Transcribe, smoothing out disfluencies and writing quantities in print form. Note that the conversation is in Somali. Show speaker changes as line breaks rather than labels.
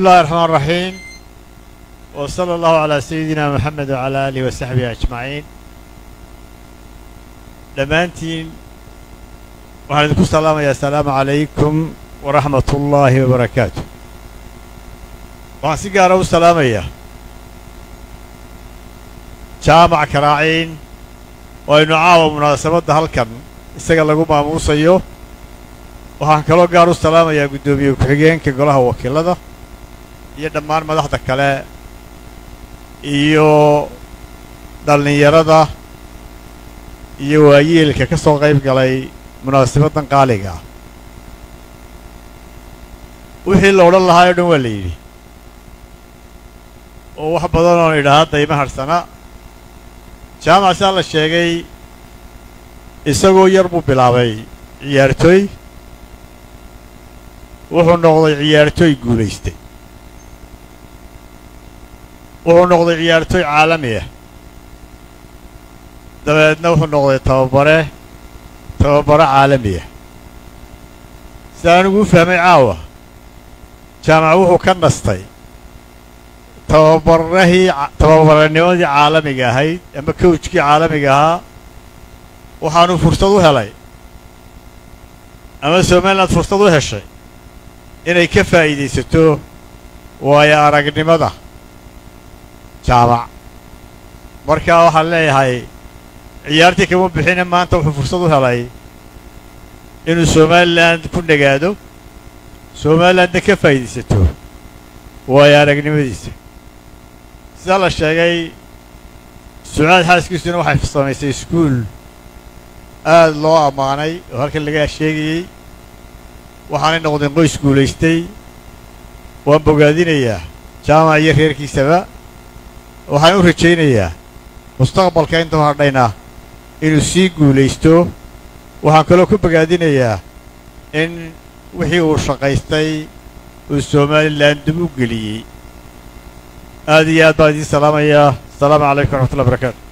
الله الرحمن الرحيم وصلى الله على سيدنا محمد وعلى آله وصحبه أجمعين. دمانتين وعليكم السلام يا سلام عليكم ورحمة الله وبركاته. وعسيقارو السلام يا جامع كراعين وينعاو مناسبة هالكن استقل لكم ماموسيو waxaan kaloo gaar u salaamayaa gudoomiye ku-xigeenka golaha wakiilada iyo dhammaan madaxda kale iyo dhalinyarada iyo waayeelka ka soo qayb galay munaasabadan qaaliga ah. wixii la odhan lahaa oo dhan waa la yidhi oo wax badan oo idhaahda dayma harsana jaamac saa la sheegay isagoo yar buu bilaabay ciyaartooy wuxuu noqday ciyaartooy guulaystay wuxuu noqday ciyaartooy caalami ah dabeedna wuxuu noqday tababare caalami ah si anigu u fahmay caawa jaamac wuxuu ka nastay tababaranimadii caalamiga ahayd ama kowjkii caalamiga ahaa waxaanu fursad u helay ama Somaliland fursad u heshay inay ka faa'iidaysato waayo aragnimada jaamac markaa waxaan leeyahay ciyaartii kama bixina maanta wuxuu fursad u helay inuu Somaliland ku nagaado Somalilandna ka faa'iidaysato waayo aragnimadiisa sida la sheegay Sucaad xaaskiisuna waxay samaysay iskuul aad loo ammaanay oo halkan laga sheegayay waxaanay noqdeen qoys guulaystay waan bogaadinayaa jaamac iyo reerkiisaba waxaan u rajaynayaa mustaqbalka inta hadhayna inuu sii guulaysto waxaan kaloo ku bogaadinayaa in wixii uu shaqaystay uu Somaliland dib u geliyey aad iyo aad baan idiin salaamayaa. Assalaamu calaykum waraxmatullahi wabarakaatu.